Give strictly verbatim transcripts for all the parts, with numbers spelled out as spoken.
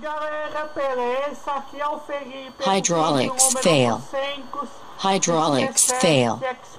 galera, beleza? Aqui é o Felipe. Hydraulics fail. Hydraulics fail.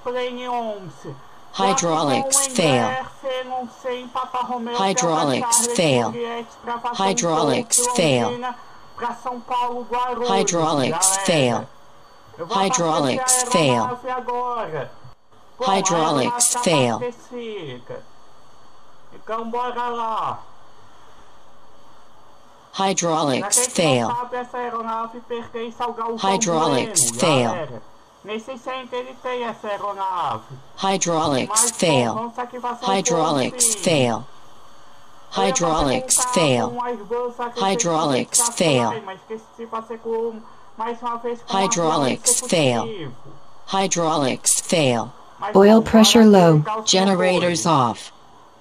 Hydraulics fail. Hydraulics fail. Hydraulics fail. Hydraulics fail. Hydraulics fail. Hydraulics fail. Então bora lá. Hydraulics fail. Essa aeronave pertence ao Galvão Hydraulics Bueno, fail. galera. Nesse centro ele tem essa aeronave. Hydraulics fail. Hydraulics fail. Hydraulics fail. Hydraulics fail. Hydraulics fail. Hydraulics fail. Oil pressure low. Generators off.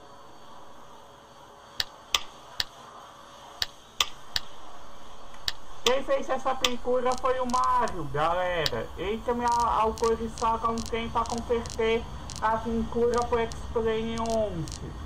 Quem fez essa pintura foi o Mário, galera. Ele que me autorizou há um tempo a converter a pintura pro X-Plane onze.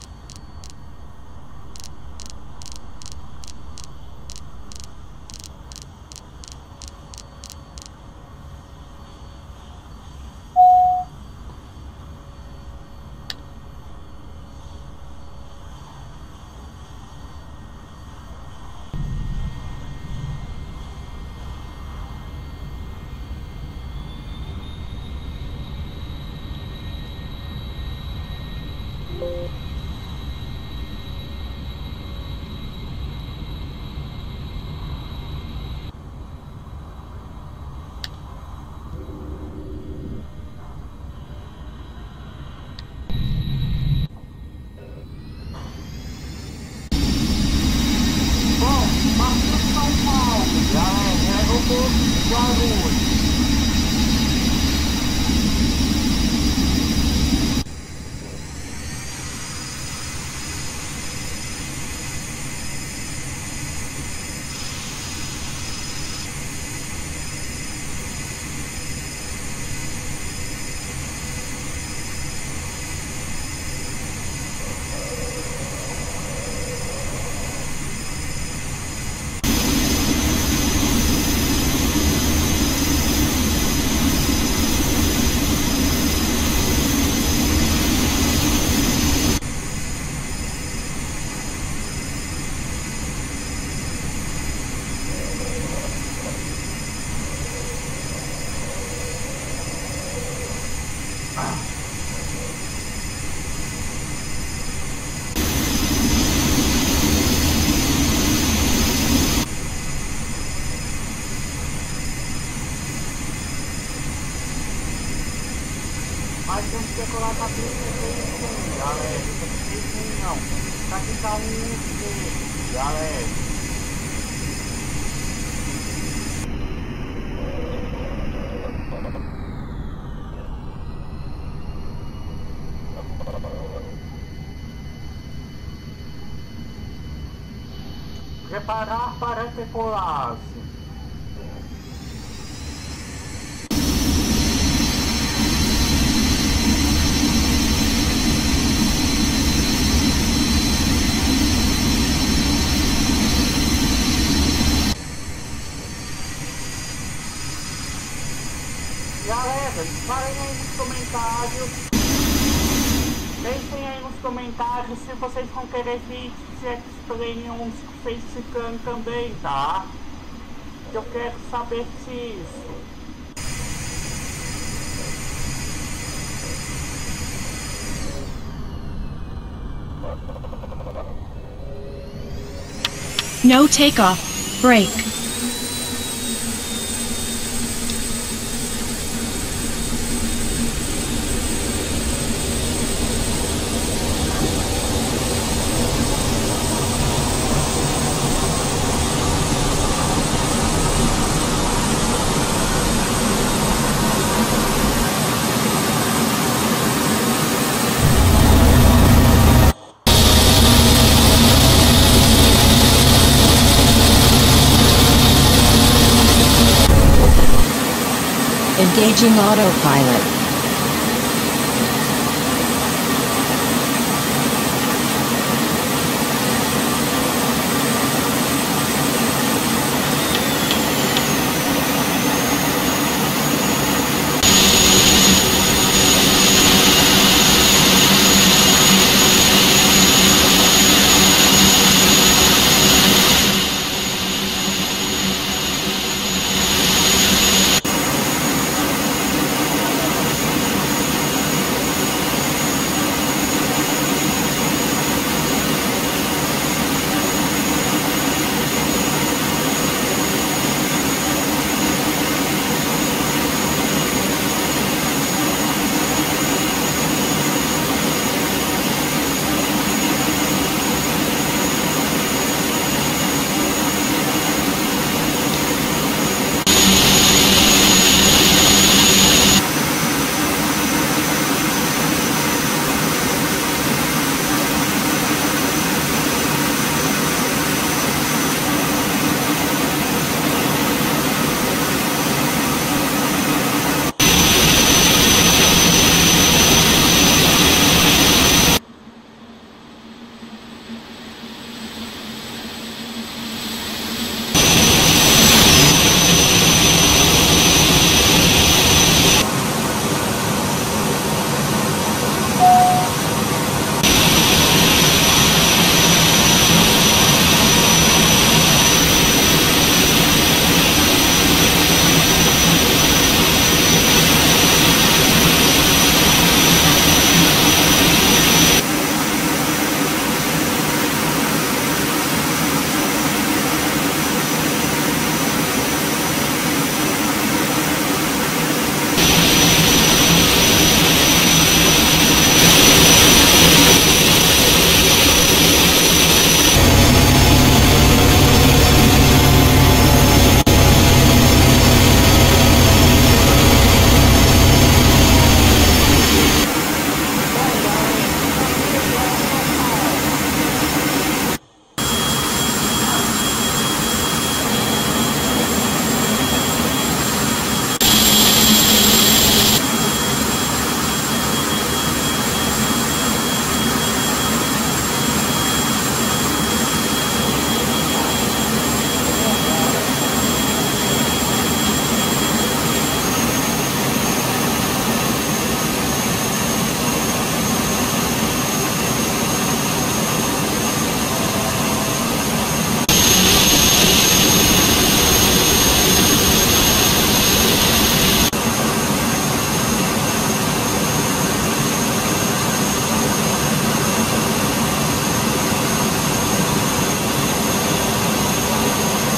Mas temos que colocar a trinta e seis, galera. trinta e seis não. Pra ficar um seis, galera. Preparar para decolar-se. Galera, falem aí nos comentários. Deixem aí nos comentários se vocês vão querer vídeos de X-Plane onze facecam também, tá? Eu quero saber disso. No takeoff. Brake. Engaging autopilot.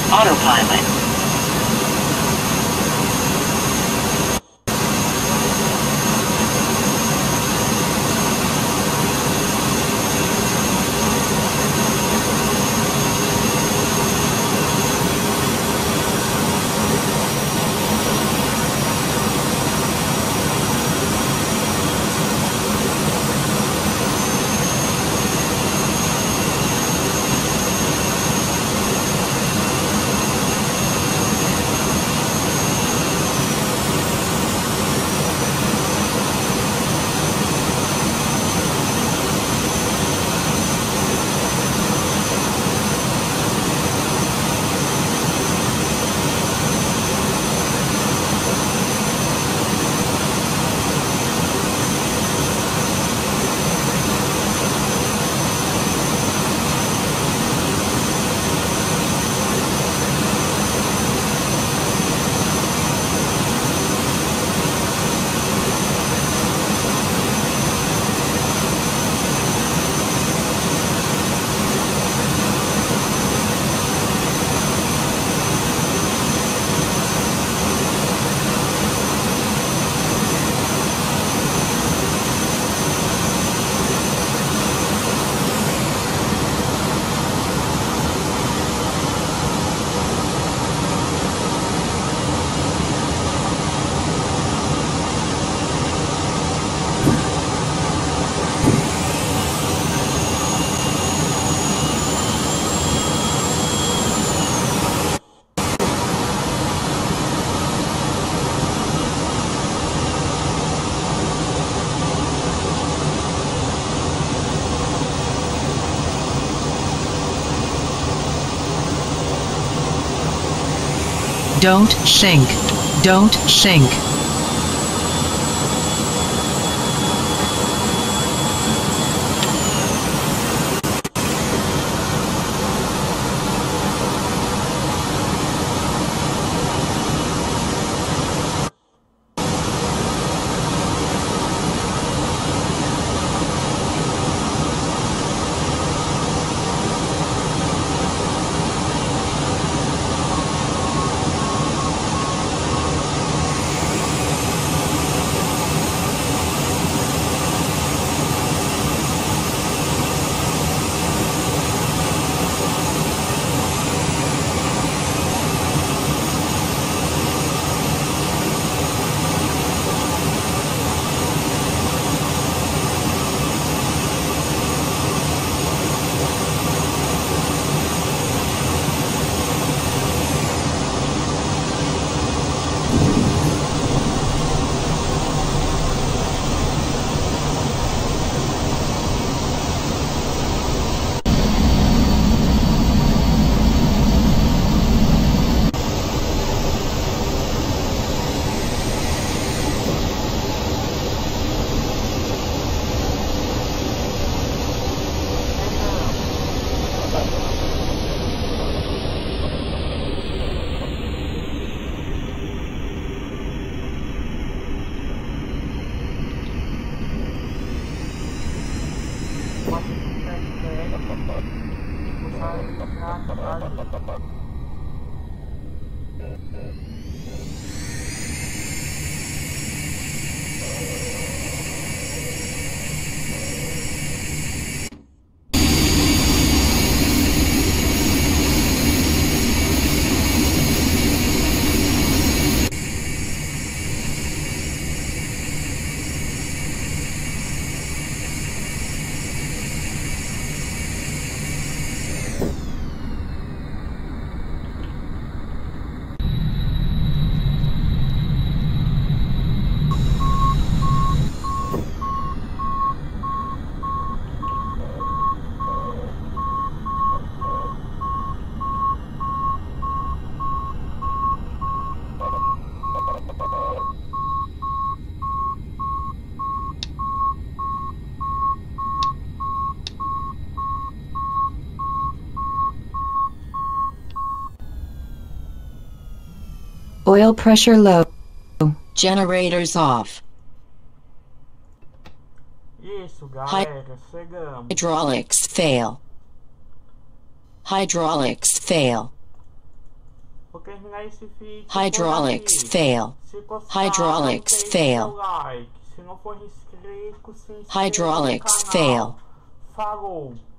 Autopilot. Don't sink. Don't sink. Oil pressure low. Generators off. Isso, galera, chegamos. Hydraulics fail. Hydraulics fail. Vou terminar esse vídeo. Hydraulics fail. Se gostar, Hydraulics deixe fail. seu like. Se não for inscrito, se inscreva Hydraulics no canal. fail. Falou!